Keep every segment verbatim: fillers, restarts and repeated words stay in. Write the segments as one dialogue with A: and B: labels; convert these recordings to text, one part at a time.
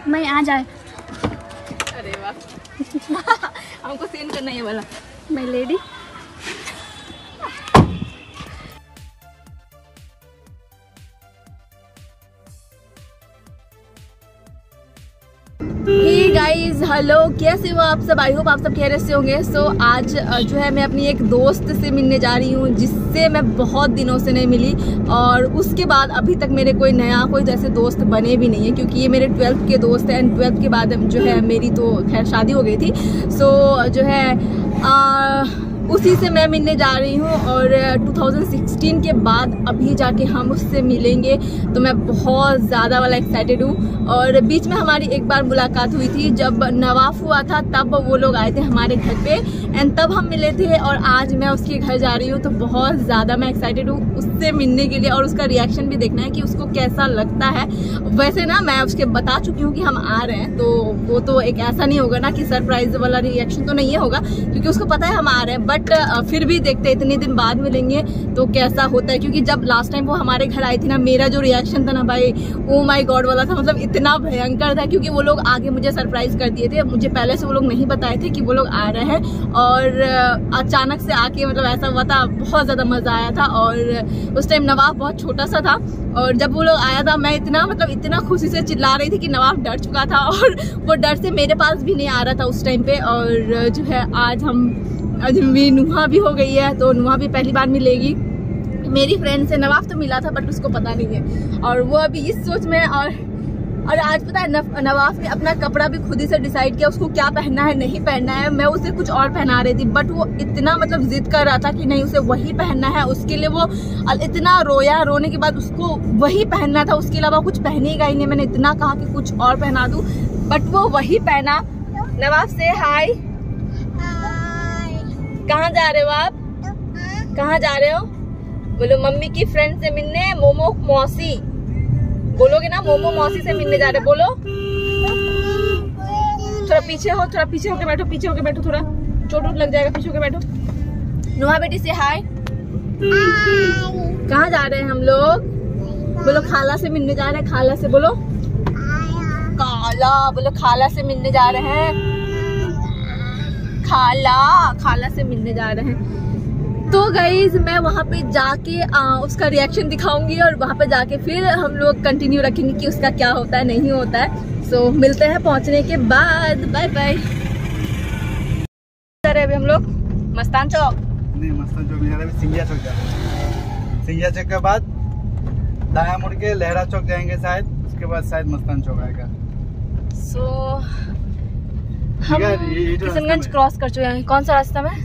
A: मैं आ जाए।
B: अरे वाह हमको सीन करना है वाला।
A: मैं लेडी।
B: हे गाइस, हेलो, कैसे हो आप सब? आई होप आप सब खैरियत से होंगे। सो so, आज जो है मैं अपनी एक दोस्त से मिलने जा रही हूँ जिससे मैं बहुत दिनों से नहीं मिली, और उसके बाद अभी तक मेरे कोई नया कोई जैसे दोस्त बने भी नहीं है, क्योंकि ये मेरे ट्वेल्थ के दोस्त हैं। एंड ट्वेल्थ के बाद जो है मेरी तो खैर शादी हो गई थी। सो so, जो है आ, उसी से मैं मिलने जा रही हूँ, और दो हज़ार सोलह के बाद अभी जाके हम उससे मिलेंगे। तो मैं बहुत ज़्यादा वाला एक्साइटेड हूँ। और बीच में हमारी एक बार मुलाकात हुई थी जब नवाफ हुआ था, तब वो लोग आए थे हमारे घर पे, एंड तब हम मिले थे। और आज मैं उसके घर जा रही हूँ, तो बहुत ज़्यादा मैं एक्साइटेड हूँ उससे मिलने के लिए, और उसका रिएक्शन भी देखना है कि उसको कैसा लगता है। वैसे ना मैं उसके बता चुकी हूँ कि हम आ रहे हैं, तो वो तो एक ऐसा नहीं होगा ना कि सरप्राइज वाला रिएक्शन तो नहीं होगा, क्योंकि उसको पता है हम आ रहे हैं। बट फिर भी देखते हैं, इतने दिन बाद मिलेंगे तो कैसा होता है। क्योंकि जब लास्ट टाइम वो हमारे घर आई थी ना, मेरा जो रिएक्शन था ना भाई, ओ माय गॉड वाला था, मतलब इतना भयंकर था। क्योंकि वो लोग आगे मुझे सरप्राइज कर दिए थे, मुझे पहले से वो लोग नहीं बताए थे कि वो लोग आ रहे हैं, और अचानक से आके मतलब ऐसा हुआ था, बहुत ज्यादा मजा आया था। और उस टाइम नवाब बहुत छोटा सा था, और जब वो लोग आया था मैं इतना मतलब इतना खुशी से चिल्ला रही थी कि नवाब डर चुका था, और वो डर से मेरे पास भी नहीं आ रहा था उस टाइम पे। और जो है आज हम आज मेरी नुहा भी हो गई है, तो नुहा भी पहली बार मिलेगी मेरी फ्रेंड से। नवाब तो मिला था बट उसको पता नहीं है, और वो अभी इस सोच में। और और आज पता है नवाब ने अपना कपड़ा भी खुद ही से डिसाइड किया, उसको क्या पहनना है नहीं पहनना है। मैं उसे कुछ और पहना रही थी, बट वो इतना मतलब जिद कर रहा था कि नहीं उसे वही पहनना है। उसके लिए वो इतना रोया, रोने के बाद उसको वही पहनना था, उसके अलावा कुछ पहनेगा ही नहीं। मैंने इतना कहा कि कुछ और पहना दूं, बट वो वही पहना। नवाब से हाय। कहाँ जा रहे हो आप? कहाँ जा रहे हो? बोलो मम्मी की फ्रेंड से मिलने, मोमो मौसी बोलोगे ना, मोमो मौसी से मिलने जा रहे। बोलो, थोड़ा पीछे हो, थोड़ा पीछे होके बैठो, पीछे होके बैठो, थोड़ा चोट वोट लग जाएगा, पीछे होके बैठो। नुहा बेटी से हाय। कहाँ जा रहे हैं हम लोग? बोलो खाला से मिलने जा रहे हैं। खाला से बोलो, काला बोलो, खाला से मिलने जा रहे हैं। खाला खाला से मिलने जा रहे हैं। तो गाइज मैं वहाँ पे जाके आ, उसका रिएक्शन दिखाऊंगी, और वहाँ पे जाके फिर हम लोग कंटिन्यू रखेंगे कि उसका क्या होता है नहीं होता है। सो so, मिलते हैं पहुँचने के बाद। Bye bye. अभी हम लोग मस्तान चौक
C: नहीं मस्तान चौक नहीं जा रहे, सिंघिया चौक जा रहे हैं। सिंघिया चौक के बाद दाया मुड़ के लहरा चौक जाएंगे शायद, उसके बाद शायद मस्तान चौक आएगा।
B: सो so, हम किशनगंज क्रॉस कर चुके हैं। कौन सा रास्ता में?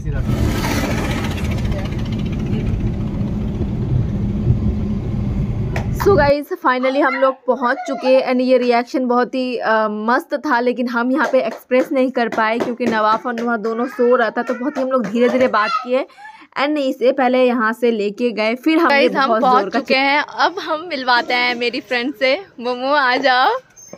B: सो गाइस फाइनली हम लोग पहुंच चुके। एंड ये रिएक्शन बहुत ही आ, मस्त था, लेकिन हम यहाँ पे एक्सप्रेस नहीं कर पाए क्योंकि नवाफ और नुहा दोनों सो रहा था। तो बहुत ही हम लोग धीरे धीरे बात किए, एंड इसे पहले यहाँ से लेके गए, फिर हम हम पहुंच चुके हैं। अब हम मिलवाते हैं मेरी फ्रेंड से। मोमो आ जाओ।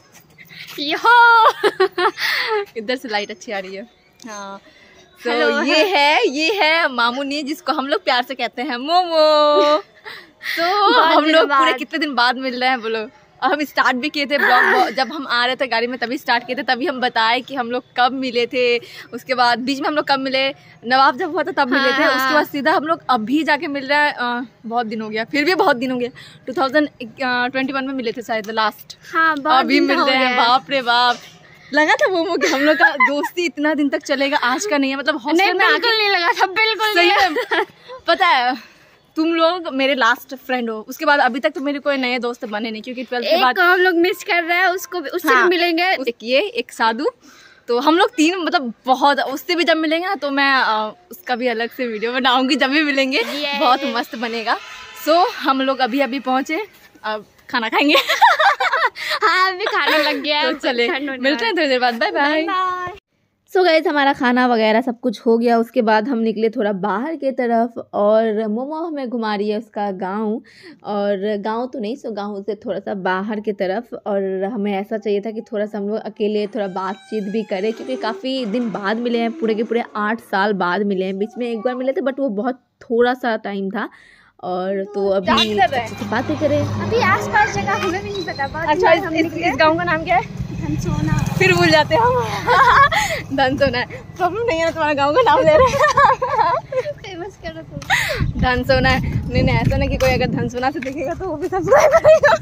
B: इधर से लाइट अच्छी आ रही है। हाँ तो so, ये है ये है मामूनी, जिसको हम लोग प्यार से कहते हैं मोमो। तो हम लोग पूरे कितने दिन बाद मिल रहे हैं बोलो। और हम स्टार्ट भी किए थे ब्लॉग, जब हम आ रहे थे गाड़ी में तभी स्टार्ट किए थे, तभी हम बताए कि हम लोग कब मिले थे। उसके बाद बीच में हम लोग कब मिले, नवाब जब हुआ था तब हाँ, मिले थे। उसके बाद सीधा हम लोग अभी जाके मिल रहे हैं। बहुत दिन हो गया, फिर भी बहुत दिन हो गया। टू थाउजेंड ट्वेंटी वन में मिले थे शायद लास्ट। हाँ, अभी मिल रहे हैं। बाप रे बाप, लगा था वो कि हम लोग का दोस्ती इतना दिन तक चलेगा, आज का नहीं है। मतलब हॉस्टल में आके नहीं लगा था, बिल्कुल सही है। पता है तुम लोग मेरे लास्ट फ्रेंड हो, उसके बाद अभी तक तो मेरे कोई नए दोस्त बने नहीं, क्योंकि ट्वेल्थ के बाद हम लोग मिस कर रहे हैं उसको, उससे हाँ, मिलेंगे। एक ये एक साधु, तो हम लोग तीन मतलब बहुत, उससे भी जब मिलेंगे ना तो मैं आ, उसका भी अलग से वीडियो बनाऊंगी जब भी मिलेंगे, बहुत मस्त बनेगा। सो so, हम लोग अभी अभी पहुंचे, अब खाना खाएंगे। हाँ अभी खाना लग गया है। तो चले मिलते हैं थोड़ी देर बाद। Bye bye. सो गाइस हमारा खाना वगैरह सब कुछ हो गया। उसके बाद हम निकले थोड़ा बाहर के तरफ, और मोमो हमें घुमा रही है उसका गांव, और गांव तो नहीं, सो गांव से थोड़ा सा बाहर के तरफ। और हमें ऐसा चाहिए था कि थोड़ा सा हम लोग अकेले थोड़ा बातचीत भी करें, क्योंकि काफ़ी दिन बाद मिले हैं, पूरे के पूरे आठ साल बाद मिले हैं। बीच में एक बार मिले थे बट वो बहुत थोड़ा सा टाइम था। और तो अभी बातें करें।
A: अभी आस पास जगह हमें भी नहीं पता।
B: अच्छा इस, इस, इस गाँव का नाम क्या है?
A: धन सोना
B: फिर भूल जाते हैं हम। धन सोना है, प्रॉब्लम नहीं है ना, तुम्हारा गाँव का नाम ले रहे हैं।
A: फेमस कर रहा था।
B: धन सोना है, नहीं नहीं ऐसा नहीं कि कोई अगर धन सोना से देखेगा तो वो भी सब्सक्राइब करेगा।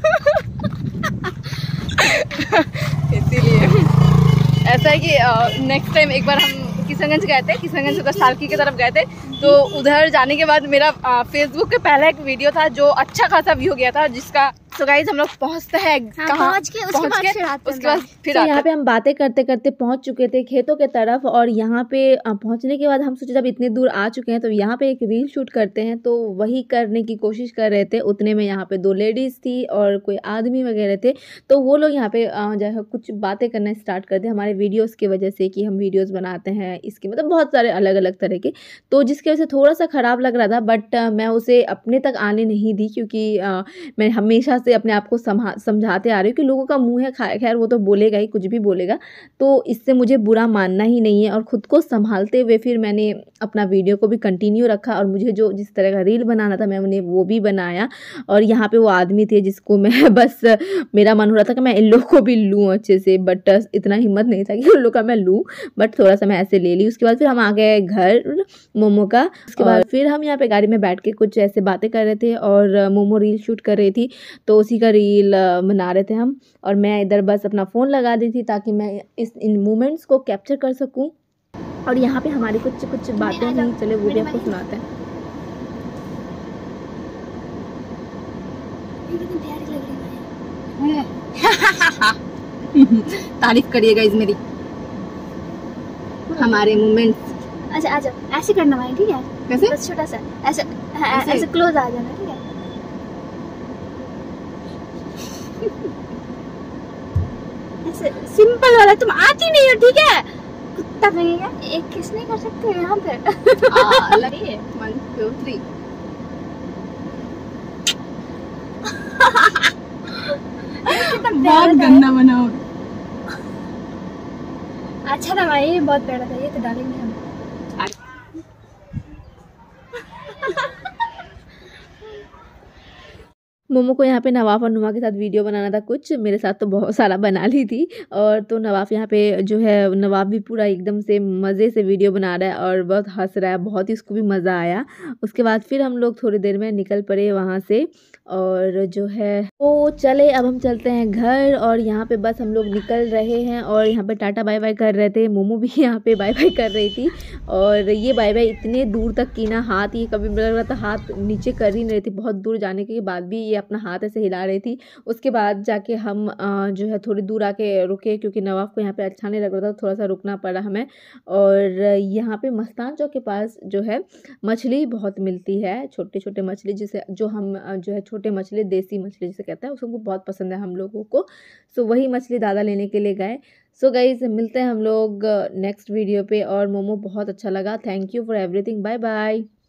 B: इसीलिए ऐसा है कि नेक्स्ट टाइम एक बार हम किशनगंज गए थे, किशनगंज से सालकी की तरफ गए थे, तो उधर जाने के बाद मेरा फेसबुक पे पहला एक वीडियो था जो अच्छा खासा व्यू गया था, जिसका तो गाइस हम लोग पहुंचते हैं
A: हाँ,
B: कहाँ
A: पहुंच के उसके बाद फिर आते
B: उसके बाद फिर
D: तो यहाँ पे हम बातें करते करते पहुंच चुके थे खेतों के तरफ, और यहाँ पे पहुंचने के बाद हम सोचे जब इतने दूर आ चुके हैं तो यहाँ पे एक रील शूट करते हैं, तो वही करने की कोशिश कर रहे थे। उतने में यहाँ पे दो लेडीज़ थी और कोई आदमी वगैरह थे, तो वो लोग यहाँ पे जो है कुछ बातें करना स्टार्ट कर दिए हमारे वीडियोज़ की वजह से कि हम वीडियोज़ बनाते हैं इसके, मतलब बहुत सारे अलग अलग तरह के, तो जिसकी वजह से थोड़ा सा ख़राब लग रहा था। बट मैं उसे अपने तक आने नहीं दी, क्योंकि मैं हमेशा से अपने आप को समझाते आ रही हूँ कि लोगों का मुंह है, खैर वो तो बोलेगा ही, कुछ भी बोलेगा, तो इससे मुझे बुरा मानना ही नहीं है। और ख़ुद को संभालते हुए फिर मैंने अपना वीडियो को भी कंटिन्यू रखा, और मुझे जो जिस तरह का रील बनाना था मैं उन्हें वो भी बनाया। और यहाँ पे वो आदमी थे जिसको मैं बस मेरा मन हो रहा था कि मैं इन लोग को भी लूँ अच्छे से, बट इतना हिम्मत नहीं था कि उन लोग का मैं लूँ, बट थोड़ा सा मैं ऐसे ले ली। उसके बाद फिर हम आ गए घर मोमो का। उसके बाद फिर हम यहाँ पे गाड़ी में बैठ के कुछ ऐसे बातें कर रहे थे, और मोमो रील शूट कर रही थी, तो उसी का रील बना रहे थे हम, और मैं इधर बस अपना फ़ोन लगा दी थी ताकि मैं इस इन मोमेंट्स को कैप्चर कर सकूं। और यहाँ पे हमारी कुछ कुछ बातें हैं, चले वो भी आपको सुनाते हैं।
B: तारीफ करिएगा इस मेरी हमारे मोमेंट्स।
A: अच्छा अच्छा ऐसे करना भाई, ठीक है?
B: कैसे?
A: बस छोटा सा ऐसे ऐसे, ऐसे क्लोज आ जाना, ठीक है? ऐसे सिंपल वाला, तुम आती नहीं हो, ठीक है? कुत्ता कहेगा, एक किस नहीं कर सकते यहाँ पे।
B: आ, लगी वन टू थ्री। बहुत गंदा बनाओ।
A: अच्छा था भाई, बहुत प्यारा था, ये तो डालेंगे हम।
D: मोमो को यहाँ पे नवाफ और नुमा के साथ वीडियो बनाना था कुछ, मेरे साथ तो बहुत सारा बना ली थी। और तो नवाफ यहाँ पे जो है, नवाफ भी पूरा एकदम से मज़े से वीडियो बना रहा है और बहुत हंस रहा है, बहुत ही उसको भी मज़ा आया। उसके बाद फिर हम लोग थोड़ी देर में निकल पड़े वहाँ से, और जो है वो चले अब हम चलते हैं घर। और यहाँ पे बस हम लोग निकल रहे हैं, और यहाँ पे टाटा बाय बाय कर रहे थे। मोमो भी यहाँ पे बाय बाय कर रही थी, और ये बाय बाय इतने दूर तक की ना, हाथ ये कभी लग रहा था हाथ नीचे कर ही नहीं रही थी, बहुत दूर जाने के बाद भी ये अपना हाथ ऐसे हिला रही थी। उसके बाद जाके हम जो है थोड़ी दूर आके रुके, क्योंकि नवाफ को यहाँ पे अच्छा नहीं लग रहा था, थोड़ा सा रुकना पड़ा हमें। और यहाँ पे मस्तान चौक के पास जो है मछली बहुत मिलती है, छोटे छोटे मछली, जिसे जो हम जो है छोटे मछली, देसी मछली जिसे कहते हैं, उसको बहुत पसंद है हम लोगों को। सो वही मछली दादा लेने के लिए गए। सो गाइज मिलते हैं हम लोग नेक्स्ट वीडियो पे। और मोमो बहुत अच्छा लगा, thank you for everything, bye bye.